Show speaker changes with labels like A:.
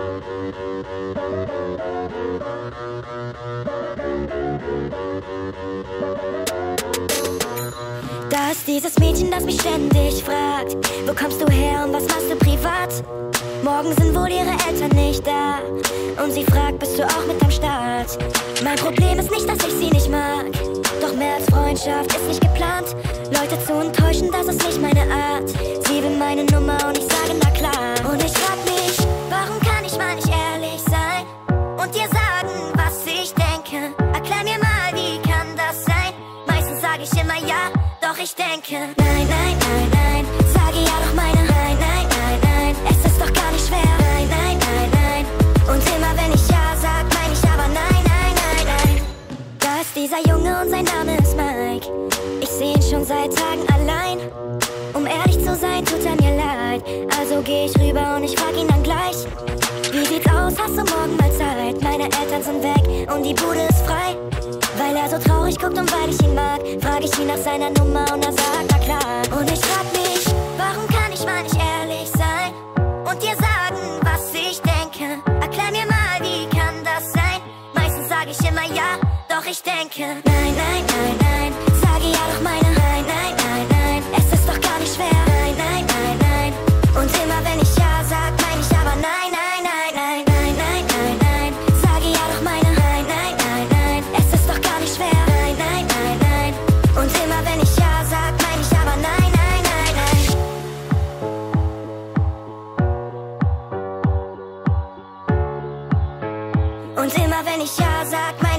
A: Da ist dieses Mädchen, das mich ständig fragt: Wo kommst du her und was machst du privat? Morgen sind wohl ihre Eltern nicht da und sie fragt: Bist du auch mit am Start? Mein Problem ist nicht, dass ich sie nicht mag, doch mehr als Freundschaft ist nicht geplant. Leute zu enttäuschen, das ist nicht meine Art. Sie will meine Nummer und ich sage na klar. Und ich frag mich, warum kann ich mal nicht ehrlich sein und dir sagen, was ich denke? Erklär mir mal, wie kann das sein? Meistens sage ich immer ja, doch ich denke nein, nein, nein, nein. Sage ja doch meine nein, nein, nein, nein. Es ist doch gar nicht schwer, nein, nein, nein, nein. Und immer wenn ich ja sag, mein ich aber nein, nein, nein, nein. Da ist dieser Junge und sein Name ist Mike. Ich seh ihn schon seit Tagen allein. Um ehrlich zu sein, tut er mir leid. Also geh ich rüber und ich frag ihn dann gleich: Wie sieht's aus, hast du morgen mal Zeit? Meine Eltern sind weg und die Bude ist frei. Weil er so traurig guckt und weil ich ihn mag, frag ich ihn nach seiner Nummer und er sagt na klar. Und ich frag mich, warum kann ich mal nicht ehrlich sein und dir sagen, was ich denke? Erklär mir mal, wie kann das sein? Meistens sag ich immer ja, doch ich denke nein, nein, nein, nein. Sage ja doch meine nein, nein, nein, nein. Es ist doch gar nicht schwer, nein, nein, nein, nein. Und immer wenn ich ja sag, mein ich aber nein, nein, nein, nein, nein, nein, nein, nein. Sage ja doch meine nein, nein, nein, nein. Es ist doch gar nicht schwer, nein, nein, nein, nein. Und immer wenn ich ja sag, mein ich aber nein, nein, nein, nein. Und immer wenn ich ja sag, mein